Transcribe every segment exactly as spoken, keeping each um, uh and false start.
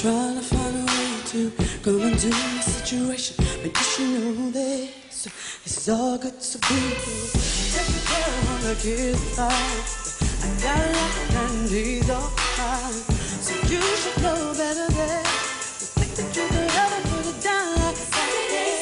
trying to find a way to come into the situation, but you should know this. It's all good to be here. Take care of the kids' life. I got a lot and he's all fine. So you should know better than to think that you could ever put it down like a Saturday.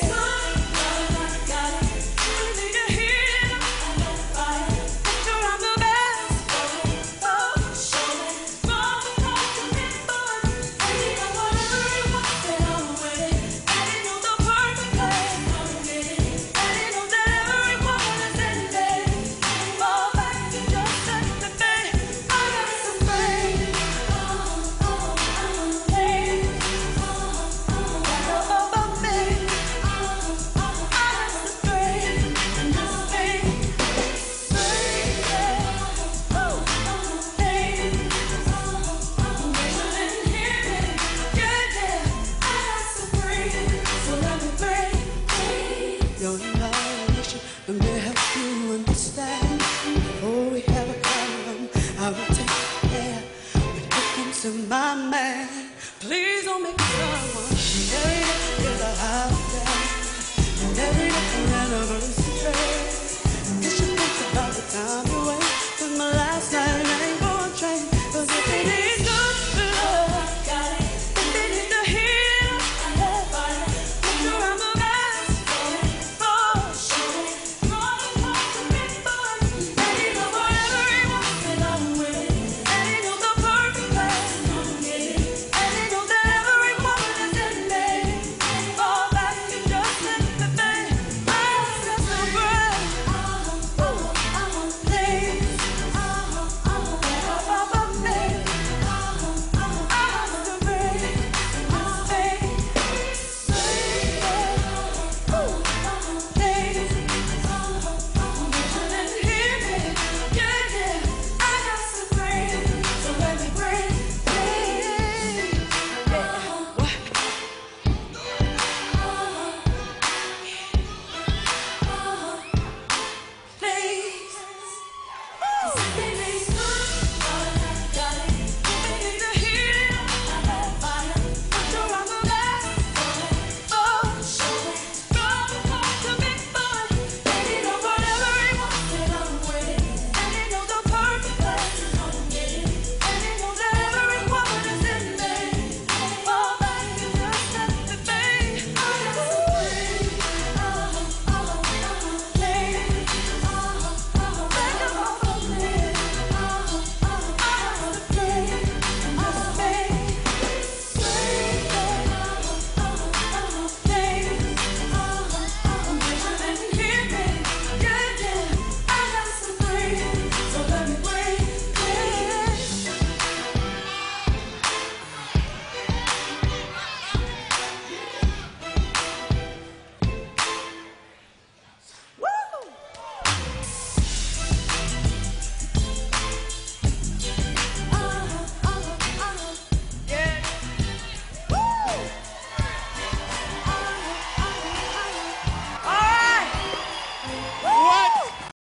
My man, please don't make me someone. Every day is a holiday, and every day an anniversary. You should think about the time.